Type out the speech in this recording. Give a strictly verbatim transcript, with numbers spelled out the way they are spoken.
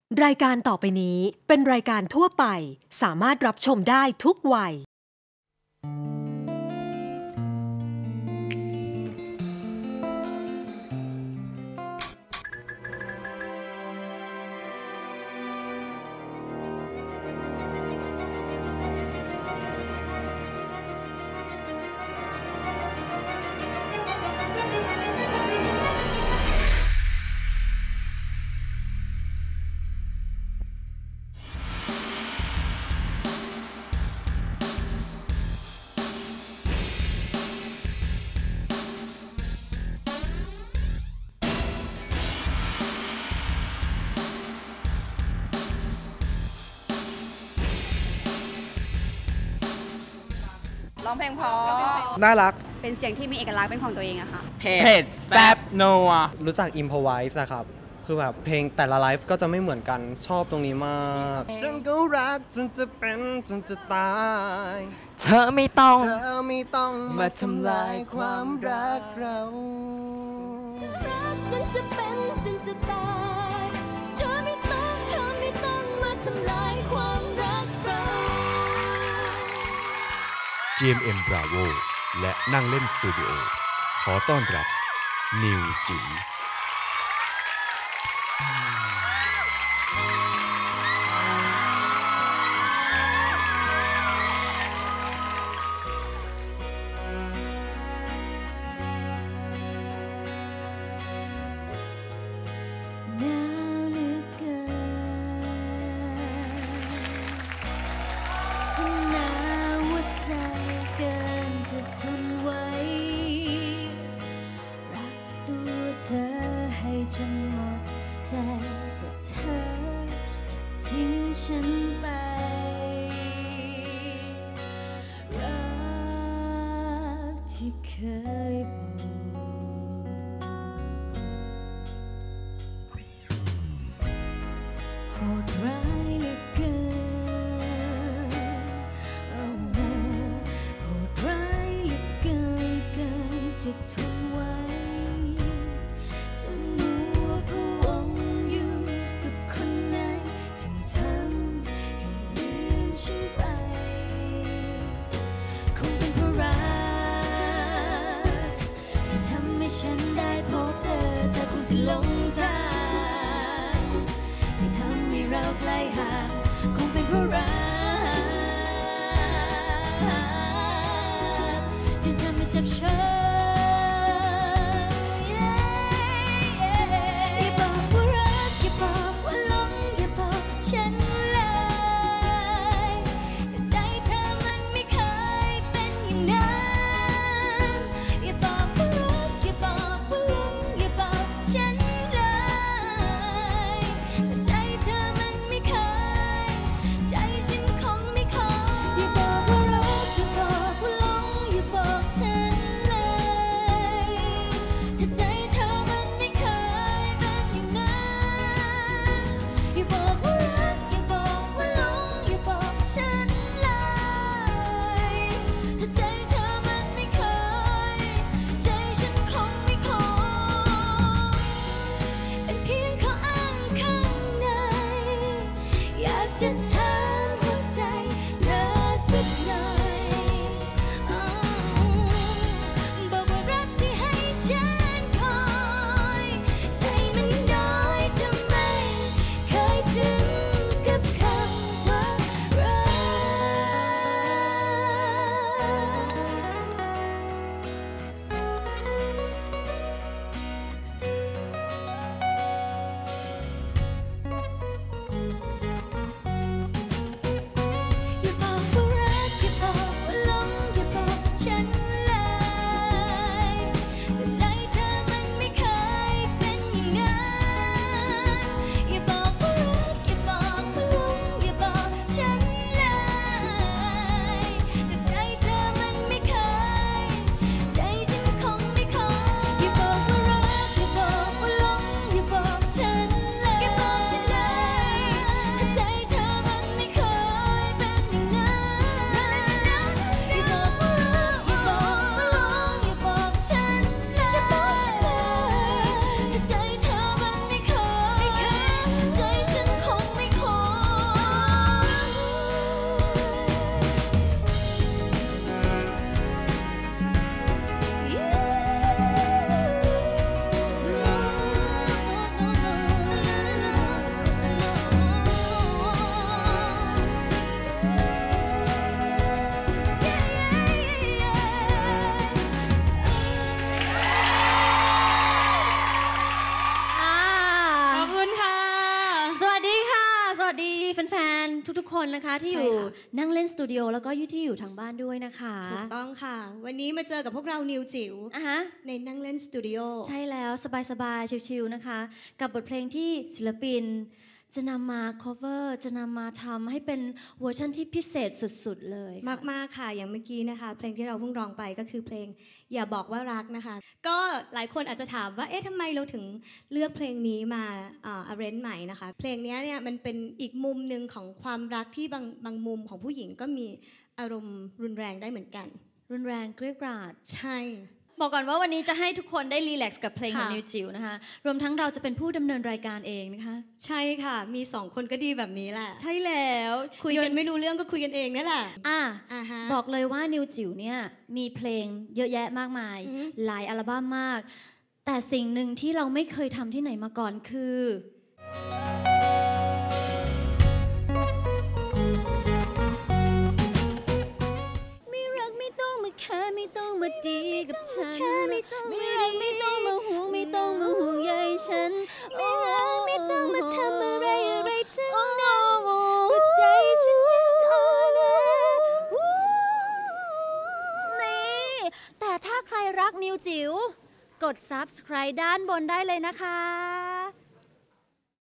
รายการต่อไปนี้เป็นรายการทั่วไปสามารถรับชมได้ทุกวัยร้องเพลงเพราะน่ารักเป็นเสียงที่มีเอกลักษณ์เป็นของตัวเองอะค่ะเผ็ดแซ่บนัวรู้จักอิมพอไวส์นะครับคือแบบเพลงแต่ละไลฟ์ก็จะไม่เหมือนกันชอบตรงนี้มากฉันก็รักจนจะเป็นจนจะตายเธอไม่ต้องเธอไม่ต้องมาทำลายความรักเรารักจนจะเป็นจนจะตายเธอไม่ต้องเธอไม่ต้องมาทำลายความรักเราจี เอ็ม เอ็ม Bravo และนั่งเล่นสตูดิโอขอต้อนรับนิวจิ๋วทนไว้รักตัวเธอให้จนหมดใจแต่เธอทิ้งฉันไปรักที่เคยผูกโหดร้ายเหลือเกินจะทนไว้จะมัวพะวงอยู่กับคนไหนจึงทำให้ลืมฉันไปคงเป็นเพราะรักที่ทำให้ฉันได้พบเธอเธอคงจะหลงทางที่ทำให้เราใกล้ห่างคงเป็นเพราะรักที่ทำให้เจ็บช้ำจะถามหัวใจเธอสักหน่อยบอกว่ารักที่ให้ฉันคอยใจมันน้อยทำไมเคยซึ้งกับคำว่ารักวัสดีแฟนๆทุกๆคนนะคะที่อยู่นั่งเล่นสตูดิโอแล้วก็ที่อยู่ทางบ้านด้วยนะคะถูกต้องค่ะวันนี้มาเจอกับพวกเรานิวจิ๋วในนั่งเล่นสตูดิโอใช่แล้วสบายๆชิวๆนะคะกับบทเพลงที่ศิลปินจะนำมา cover จะนำมาทำให้เป็นเวอร์ชันที่พิเศษสุดๆเลยมากๆค่ะอย่างเมื่อกี้นะคะเพลงที่เราเพิ่งร้องไปก็คือเพลงอย่าบอกว่ารักนะคะก็หลายคนอาจจะถามว่าเอ๊ะทำไมเราถึงเลือกเพลงนี้มาอ่า arrange ใหม่นะคะเพลงนี้เนี่ยมันเป็นอีกมุมหนึ่งของความรักที่บางบางมุมของผู้หญิงก็มีอารมณ์รุนแรงได้เหมือนกันรุนแรงเกรี้ยวกราดใช่บอกก่อนว่าวันนี้จะให้ทุกคนได้รีแลกซ์กับเพลงของนิวจิ๋วนะคะรวมทั้งเราจะเป็นผู้ดำเนินรายการเองนะคะใช่ค่ะมีสองคนก็ดีแบบนี้แหละใช่แล้วคุยกันไม่รู้เรื่องก็คุยกันเองนี่แหละอ่ะบอกเลยว่านิวจิ๋วเนี่ยมีเพลงเยอะแยะมากมายหลายอัลบั้มมากแต่สิ่งหนึ่งที่เราไม่เคยทำที่ไหนมาก่อนคือแค่ไม่ต้องมาดีกับฉันไม่รักไม่ต้องมาห่วงไม่ต้องมาห่วงใยฉันไม่รักไม่ต้องมาทำอะไรอะไรทั้งนั้นหัวใจฉันยังอ่อนแอนี่แต่ถ้าใครรักนิวจิ๋วกด ซับสไครบ์ ด้านบนได้เลยนะคะ